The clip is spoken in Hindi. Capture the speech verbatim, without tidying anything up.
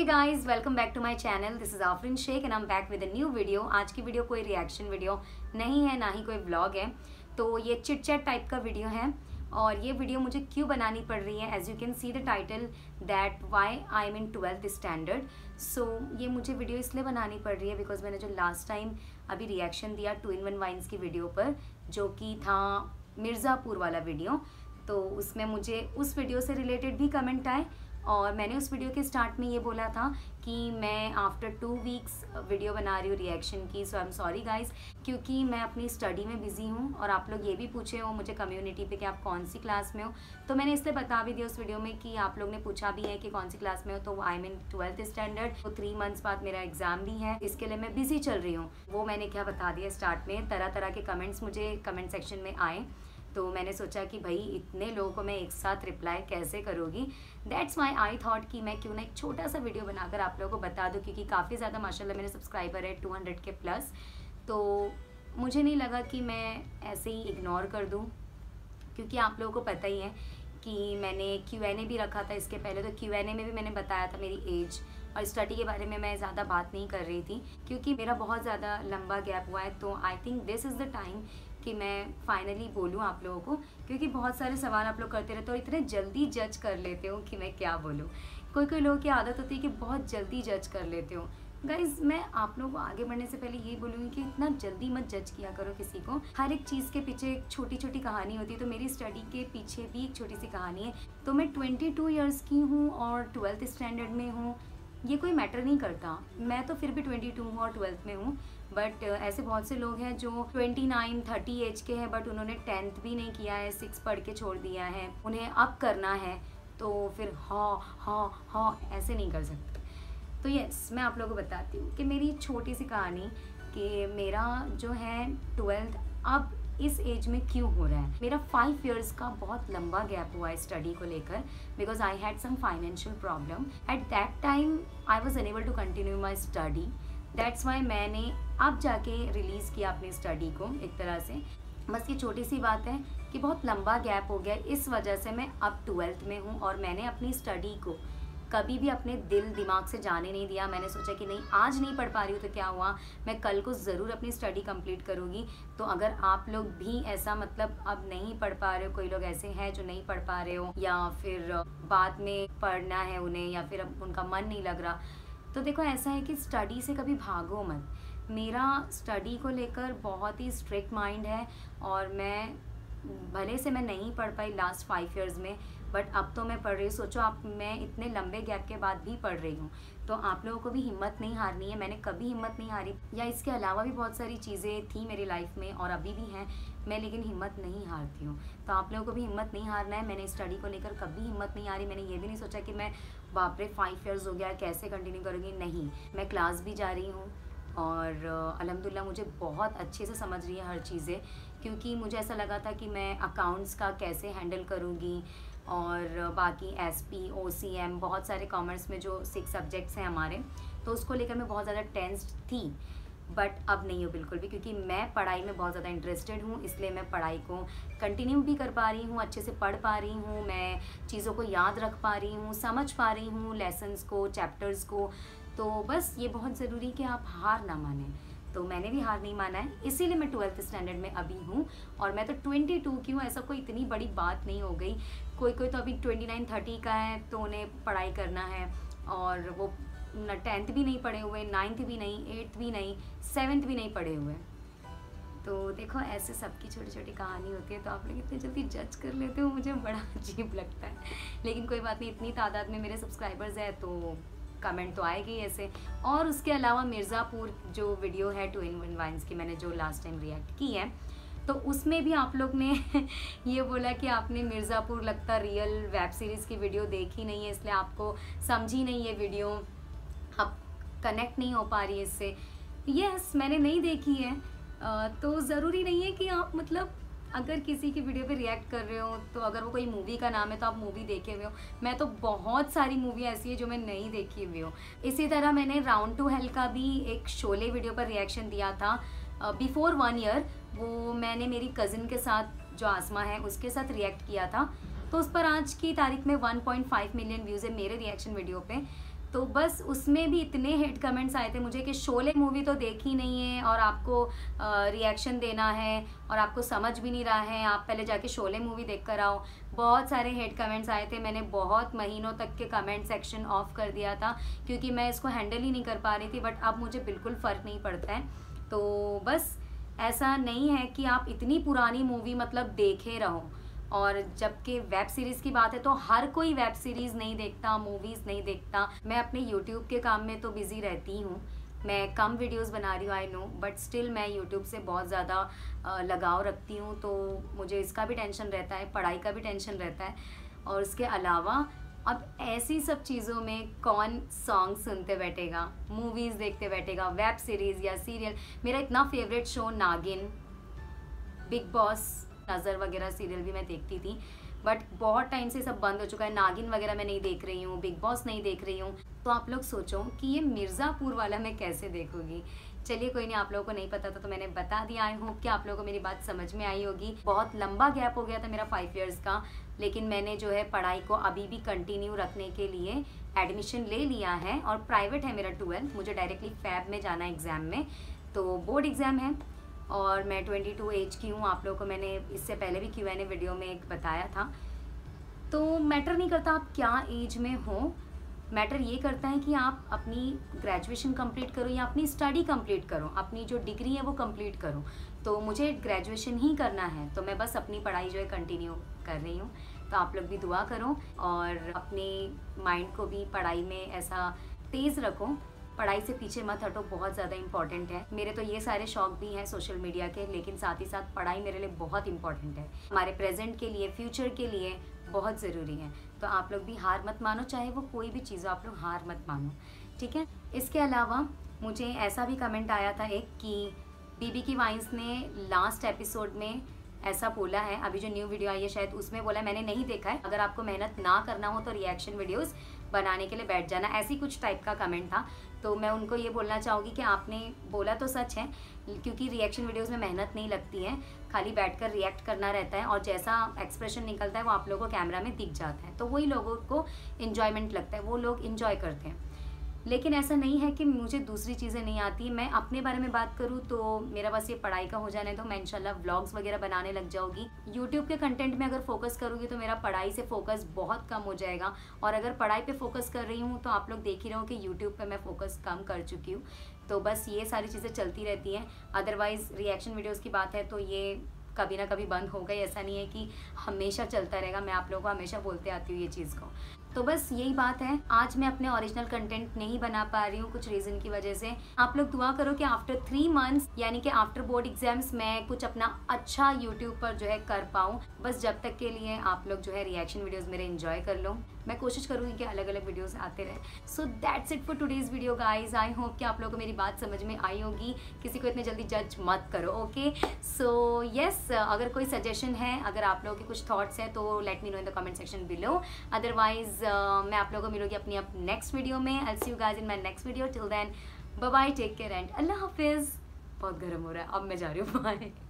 Hey guys, welcome back to my channel. This is Aafreen Shaikh and I'm back with a new video. आज की वीडियो कोई रिएक्शन वीडियो नहीं है, ना ही कोई व्लॉग है, तो ये चिट चैट टाइप का वीडियो है। और ये वीडियो मुझे क्यों बनानी पड़ रही है, as you can see the title that why I am in twelfth standard. So ये मुझे वीडियो इसलिए बनानी पड़ रही है बिकॉज मैंने जो लास्ट टाइम अभी रिएक्शन दिया टू इन वन वाइन्स की वीडियो पर, जो कि था मिर्ज़ापुर वाला वीडियो, तो उसमें मुझे उस वीडियो से रिलेटेड भी कमेंट आए। और मैंने उस वीडियो के स्टार्ट में ये बोला था कि मैं आफ्टर टू वीक्स वीडियो बना रही हूँ रिएक्शन की। So I am sorry guys, क्योंकि मैं अपनी स्टडी में बिज़ी हूँ। और आप लोग ये भी पूछे हो मुझे कम्युनिटी पे कि आप कौन सी क्लास में हो, तो मैंने इसलिए बता भी दिया उस वीडियो में कि आप लोग ने पूछा भी है कि कौन सी क्लास में हो, तो I am in twelfth standard. तो थ्री मंथ्स बाद मेरा एग्ज़ाम भी है, इसके लिए मैं बिज़ी चल रही हूँ। वो मैंने क्या बता दिया स्टार्ट में। तरह तरह के कमेंट्स मुझे कमेंट सेक्शन में आए, तो मैंने सोचा कि भाई इतने लोगों को मैं एक साथ रिप्लाई कैसे करूँगी। दैट्स माई आई थॉट कि मैं क्यों ना एक छोटा सा वीडियो बनाकर आप लोगों को बता दूँ, क्योंकि काफ़ी ज़्यादा माशाल्लाह मेरे सब्सक्राइबर है टू हंड्रेड के प्लस। तो मुझे नहीं लगा कि मैं ऐसे ही इग्नोर कर दूँ, क्योंकि आप लोगों को पता ही है कि मैंने क्यू एन ए भी रखा था इसके पहले। तो क्यू एन ए में भी मैंने बताया था मेरी एज और स्टडी के बारे में मैं ज़्यादा बात नहीं कर रही थी, क्योंकि मेरा बहुत ज़्यादा लंबा गैप हुआ है। तो I think this is the time कि मैं फाइनली बोलूँ आप लोगों को, क्योंकि बहुत सारे सवाल आप लोग करते रहते हो और इतने जल्दी जज कर लेते हो कि मैं क्या बोलूँ। कोई कोई लोगों की आदत होती है कि बहुत जल्दी जज कर लेते हो। गाइज, मैं आप लोगों को आगे बढ़ने से पहले ये बोलूँगी कि इतना जल्दी मत जज किया करो किसी को। हर एक चीज़ के पीछे एक छोटी छोटी कहानी होती है, तो मेरी स्टडी के पीछे भी एक छोटी सी कहानी है। तो मैं ट्वेंटी टू ईयर्स की हूँ और ट्वेल्थ स्टैंडर्ड में हूँ, ये कोई मैटर नहीं करता। मैं तो फिर भी ट्वेंटी टू हूँ और ट्वेल्थ में हूँ, बट ऐसे बहुत से लोग हैं जो ट्वेंटी नाइन थर्टी एज के हैं, बट उन्होंने टेंथ भी नहीं किया है, सिक्स पढ़ के छोड़ दिया है, उन्हें अब करना है, तो फिर हाँ हाँ हाँ ऐसे नहीं कर सकते। तो यस, मैं आप लोगों को बताती हूँ कि मेरी छोटी सी कहानी कि मेरा जो है ट्वेल्थ अब इस एज में क्यों हो रहा है। मेरा फाइव इयर्स का बहुत लंबा गैप हुआ है स्टडी को लेकर, because I had some financial problem at that time. I was unable to continue my study, that's why मैंने अब जाके रिलीज़ किया अपनी स्टडी को एक तरह से। बस ये छोटी सी बात है कि बहुत लंबा गैप हो गया, इस वजह से मैं अब ट्वेल्थ में हूँ और मैंने अपनी स्टडी को कभी भी अपने दिल दिमाग से जाने नहीं दिया। मैंने सोचा कि नहीं, आज नहीं पढ़ पा रही हूँ तो क्या हुआ, मैं कल को ज़रूर अपनी स्टडी कंप्लीट करूँगी। तो अगर आप लोग भी ऐसा मतलब अब नहीं पढ़ पा रहे हो, कोई लोग ऐसे हैं जो नहीं पढ़ पा रहे हो या फिर बाद में पढ़ना है उन्हें, या फिर अब उनका मन नहीं लग रहा, तो देखो ऐसा है कि स्टडी से कभी भागो मत। मेरा स्टडी को लेकर बहुत ही स्ट्रिक्ट माइंड है और मैं भले से मैं नहीं पढ़ पाई लास्ट फाइव इयर्स में, बट अब तो मैं पढ़ रही हूँ। सोचो आप, मैं इतने लंबे गैप के बाद भी पढ़ रही हूँ, तो आप लोगों को भी हिम्मत नहीं हारनी है। मैंने कभी हिम्मत नहीं हारी, या इसके अलावा भी बहुत सारी चीज़ें थी मेरी लाइफ में और अभी भी हैं, मैं लेकिन हिम्मत नहीं हारती हूँ। तो आप लोगों को भी हिम्मत नहीं हारना है। मैंने स्टडी को लेकर कभी हिम्मत नहीं हारी। मैंने ये भी नहीं सोचा कि मैं बाप रे फाइव ईयर्स हो गया कैसे कंटिन्यू करूँगी, नहीं। मैं क्लास भी जा रही हूँ और अल्हम्दुलिल्लाह मुझे बहुत अच्छे से समझ रही है हर चीज़ें, क्योंकि मुझे ऐसा लगा था कि मैं अकाउंट्स का कैसे हैंडल करूँगी और बाकी S P O C M बहुत सारे कॉमर्स में जो सिक्स सब्जेक्ट्स हैं हमारे, तो उसको लेकर मैं बहुत ज़्यादा टेंस्ड थी। बट अब नहीं हो बिल्कुल भी, क्योंकि मैं पढ़ाई में बहुत ज़्यादा इंटरेस्टेड हूँ, इसलिए मैं पढ़ाई को कंटिन्यू भी कर पा रही हूँ, अच्छे से पढ़ पा रही हूँ, मैं चीज़ों को याद रख पा रही हूँ, समझ पा रही हूँ लेसन्स को, चैप्टर्स को। तो बस ये बहुत ज़रूरी कि आप हार ना मानें। तो मैंने भी हार नहीं माना है, इसीलिए मैं ट्वेल्थ स्टैंडर्ड में अभी हूँ। और मैं तो ट्वेंटी टू की हूँ, ऐसा कोई इतनी बड़ी बात नहीं हो गई। कोई कोई तो अभी ट्वेंटी नाइन थर्टी का है, तो उन्हें पढ़ाई करना है और वो न टेंथ भी नहीं पढ़े हुए, नाइन्थ भी नहीं, एट्थ भी नहीं, सेवन्थ भी नहीं पढ़े हुए। तो देखो ऐसे सबकी छोटी छोटी कहानी होती है, तो आप लोग इतने जल्दी जज कर लेते हो, मुझे बड़ा अजीब लगता है। लेकिन कोई बात नहीं, इतनी तादाद में मेरे सब्सक्राइबर्स हैं तो कमेंट तो आएगी ऐसे। और उसके अलावा मिर्ज़ापुर जो वीडियो है टू इन वन वाइन्स की, मैंने जो लास्ट टाइम रिएक्ट की है, तो उसमें भी आप लोग ने ये बोला कि आपने मिर्ज़ापुर लगता रियल वेब सीरीज़ की वीडियो देखी नहीं है, इसलिए आपको समझी नहीं ये वीडियो, आप कनेक्ट नहीं हो पा रही है इससे। यस, मैंने नहीं देखी है, तो ज़रूरी नहीं है कि आप मतलब अगर किसी की वीडियो पे रिएक्ट कर रहे हो तो अगर वो कोई मूवी का नाम है तो आप मूवी देखे हुए हो। मैं तो बहुत सारी मूवी ऐसी है जो मैं नहीं देखी हुई हूँ। इसी तरह मैंने राउंड टू हेल का भी एक शोले वीडियो पर रिएक्शन दिया था बिफोर वन ईयर। वो मैंने मेरी कज़िन के साथ जो आसमा है उसके साथ रिएक्ट किया था, तो उस पर आज की तारीख में one point five million views है मेरे रिएक्शन वीडियो पे। तो बस उसमें भी इतने हेट कमेंट्स आए थे मुझे कि शोले मूवी तो देखी नहीं है और आपको रिएक्शन देना है और आपको समझ भी नहीं रहा है, आप पहले जाके शोले मूवी देख कर आओ। बहुत सारे हेट कमेंट्स आए थे। मैंने बहुत महीनों तक के कमेंट सेक्शन ऑफ कर दिया था क्योंकि मैं इसको हैंडल ही नहीं कर पा रही थी, बट अब मुझे बिल्कुल फ़र्क नहीं पड़ता है। तो बस ऐसा नहीं है कि आप इतनी पुरानी मूवी मतलब देखे रहो। और जबकि वेब सीरीज़ की बात है तो हर कोई वेब सीरीज़ नहीं देखता, मूवीज़ नहीं देखता। मैं अपने यूट्यूब के काम में तो बिज़ी रहती हूँ, मैं कम वीडियोस बना रही हूँ आई नो, बट स्टिल मैं यूट्यूब से बहुत ज़्यादा लगाव रखती हूँ। तो मुझे इसका भी टेंशन रहता है, पढ़ाई का भी टेंशन रहता है। और उसके अलावा अब ऐसी सब चीज़ों में कौन सॉन्ग सुनते बैठेगा, मूवीज़ देखते बैठेगा, वेब सीरीज़ या सीरियल। मेरा इतना favourite show Naagin, Bigg Boss, Nazar वगैरह सीरियल भी मैं देखती थी, बट बहुत टाइम से सब बंद हो चुका है। नागिन वगैरह मैं नहीं देख रही हूँ, बिग बॉस नहीं देख रही हूँ। तो आप लोग सोचो कि ये मिर्ज़ापुर वाला मैं कैसे देखूँगी। चलिए कोई नहीं, आप लोगों को नहीं पता था तो मैंने बता दिया। आई होप कि आप लोगों को मेरी बात समझ में आई होगी। बहुत लंबा गैप हो गया था मेरा फाइव इयर्स का, लेकिन मैंने जो है पढ़ाई को अभी भी कंटिन्यू रखने के लिए एडमिशन ले लिया है। और प्राइवेट है मेरा ट्वेल्थ, मुझे डायरेक्टली फैब में जाना है एग्ज़ाम में, तो बोर्ड एग्ज़ाम है। और मैं बाईस एज की हूँ, आप लोगों को मैंने इससे पहले भी क्यू एन ए वीडियो में एक बताया था। तो मैटर नहीं करता आप क्या एज में हो, मैटर ये करता है कि आप अपनी ग्रेजुएशन कंप्लीट करो या अपनी स्टडी कंप्लीट करो, अपनी जो डिग्री है वो कंप्लीट करो। तो मुझे ग्रेजुएशन ही करना है, तो मैं बस अपनी पढ़ाई जो है कंटिन्यू कर रही हूँ। तो आप लोग भी दुआ करो और अपने माइंड को भी पढ़ाई में ऐसा तेज़ रखो, पढ़ाई से पीछे मत हटो, बहुत ज़्यादा इंपॉर्टेंट है। मेरे तो ये सारे शौक भी हैं सोशल मीडिया के, लेकिन साथ ही साथ पढ़ाई मेरे लिए बहुत इंपॉर्टेंट है, हमारे प्रेजेंट के लिए, फ्यूचर के लिए बहुत ज़रूरी है। तो आप लोग भी हार मत मानो, चाहे वो कोई भी चीज़ हो, आप लोग हार मत मानो, ठीक है। इसके अलावा मुझे ऐसा भी कमेंट आया था एक कि बीबी की वाइन्स ने लास्ट एपिसोड में ऐसा बोला है, अभी जो न्यू वीडियो आई है शायद उसमें बोला है, मैंने नहीं देखा है, अगर आपको मेहनत ना करना हो तो रिएक्शन वीडियोस बनाने के लिए बैठ जाना, ऐसी कुछ टाइप का कमेंट था। तो मैं उनको ये बोलना चाहूँगी कि आपने बोला तो सच है, क्योंकि रिएक्शन वीडियोस में मेहनत नहीं लगती है, खाली बैठकर रिएक्ट करना रहता है और जैसा एक्सप्रेशन निकलता है वो आप लोगों को कैमरा में दिख जाता है, तो वही लोगों को इन्जॉयमेंट लगता है, वो लोग इन्जॉय करते हैं। लेकिन ऐसा नहीं है कि मुझे दूसरी चीज़ें नहीं आती। मैं अपने बारे में बात करूँ तो मेरा बस ये पढ़ाई का हो जाने तो मैं इंशाल्लाह व्लॉग्स वगैरह बनाने लग जाऊँगी। यूट्यूब के कंटेंट में अगर फोकस करूँगी तो मेरा पढ़ाई से फोकस बहुत कम हो जाएगा, और अगर पढ़ाई पे फोकस कर रही हूँ तो आप लोग देख ही रहे हो कि यूट्यूब पे मैं फोकस कम कर चुकी हूँ। तो बस ये सारी चीज़ें चलती रहती हैं। अदरवाइज़ रिएक्शन वीडियोज़ की बात है तो ये कभी ना कभी बंद हो गई, ऐसा नहीं है कि हमेशा चलता रहेगा। मैं आप लोगों को हमेशा बोलते आती हूँ ये चीज़ को। तो बस यही बात है, आज मैं अपने ओरिजिनल कंटेंट नहीं बना पा रही हूँ कुछ रीज़न की वजह से। आप लोग दुआ करो कि आफ्टर थ्री मंथ्स यानी कि आफ्टर बोर्ड एग्जाम्स मैं कुछ अपना अच्छा यूट्यूब पर जो है कर पाऊँ। बस जब तक के लिए आप लोग जो है रिएक्शन वीडियोस मेरे एंजॉय कर लो। मैं कोशिश करूँगी कि अलग अलग वीडियोस आते रहे। So that's it for today's video guys. I hope कि आप लोगों को मेरी बात समझ में आई होगी। किसी को इतने जल्दी जज मत करो, ओके। सो यस, अगर कोई सजेशन है, अगर आप लोगों के कुछ थॉट्स हैं तो let me know in the comment section below. Otherwise Uh, मैं आप लोगों को मिलूंगी अपनी अप नेक्स्ट वीडियो में। I see you guys in my next video. Till then bye bye, take care and अल्लाह हाफिज़। बहुत गर्म हो रहा है, अब मैं जा रही हूँ, बाय।